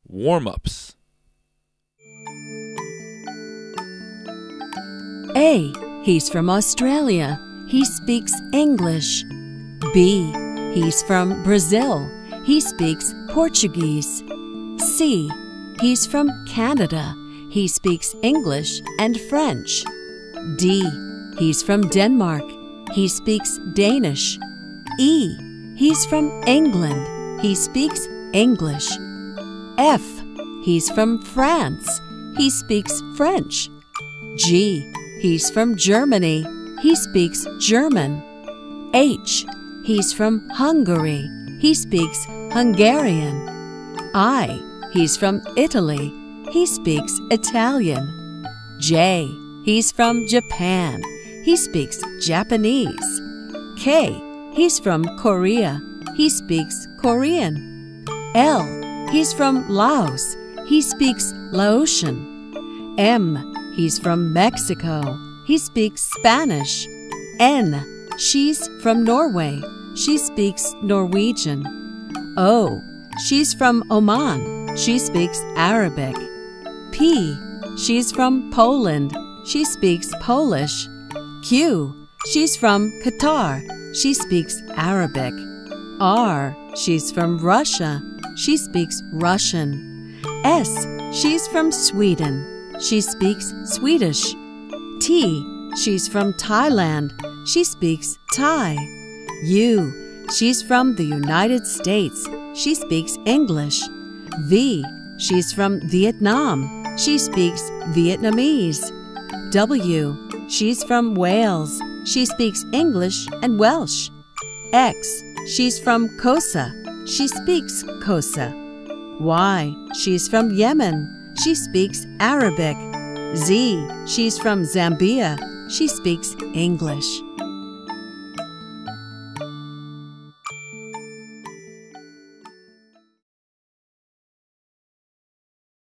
Warm-ups. A. He's from Australia. He speaks English. B. He's from Brazil. He speaks Portuguese. C. He's from Canada. He speaks English and French. D. He's from Denmark. He speaks Danish. E. He's from England. He speaks English. F. He's from France. He speaks French. G. He's from Germany. He speaks German. H. He's from Hungary. He speaks Hungarian. I. He's from Italy. He speaks Italian. J. He's from Japan. He speaks Japanese. K. He's from Korea. He speaks Korean. L. He's from Laos. He speaks Laotian. M. He's from Mexico. He speaks Spanish. N. She's from Norway. She speaks Norwegian. O. She's from Oman. She speaks Arabic. P. She's from Poland. She speaks Polish. Q. She's from Qatar. She speaks Arabic. R. She's from Russia. She speaks Russian. S. She's from Sweden. She speaks Swedish. T. She's from Thailand. She speaks Thai. U. She's from the United States. She speaks English. V. She's from Vietnam. She speaks Vietnamese. W. She's from Wales. She speaks English and Welsh. X. She's from Kosa. She speaks Kosa. Y. She's from Yemen. She speaks Arabic. Z. She's from Zambia. She speaks English.